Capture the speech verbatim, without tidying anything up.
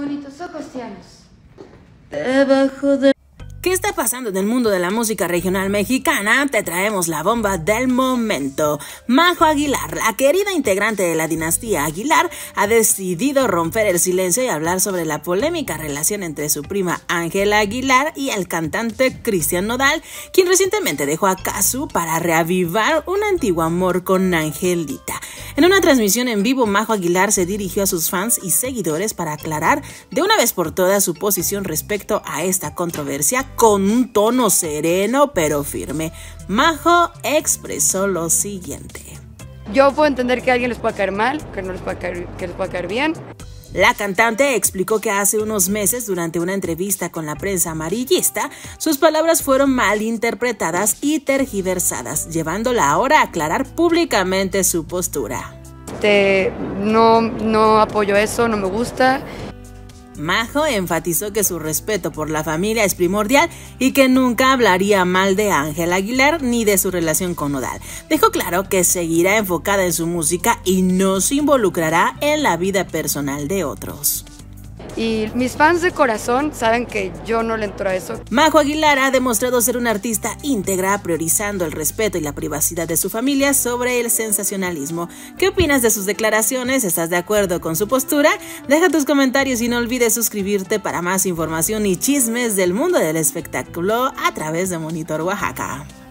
bonitos ojos, Tianos. Debajo de... ¿Qué está pasando en el mundo de la música regional mexicana? Te traemos la bomba del momento. Majo Aguilar, la querida integrante de la dinastía Aguilar, ha decidido romper el silencio y hablar sobre la polémica relación entre su prima Ángela Aguilar y el cantante Cristian Nodal, quien recientemente dejó a Cazzu para reavivar un antiguo amor con Angelita. En una transmisión en vivo, Majo Aguilar se dirigió a sus fans y seguidores para aclarar de una vez por todas su posición respecto a esta controversia con un tono sereno pero firme. Majo expresó lo siguiente. Yo puedo entender que a alguien les pueda caer mal, que no les pueda caer, que les pueda caer bien. La cantante explicó que hace unos meses, durante una entrevista con la prensa amarillista, sus palabras fueron mal interpretadas y tergiversadas, llevándola ahora a aclarar públicamente su postura. Te, no, no apoyo eso, no me gusta. Majo enfatizó que su respeto por la familia es primordial y que nunca hablaría mal de Ángela Aguilar ni de su relación con Nodal. Dejó claro que seguirá enfocada en su música y no se involucrará en la vida personal de otros. Y mis fans de corazón saben que yo no le entro a eso. Majo Aguilar ha demostrado ser una artista íntegra, priorizando el respeto y la privacidad de su familia sobre el sensacionalismo. ¿Qué opinas de sus declaraciones? ¿Estás de acuerdo con su postura? Deja tus comentarios y no olvides suscribirte para más información y chismes del mundo del espectáculo a través de Monitor Oaxaca.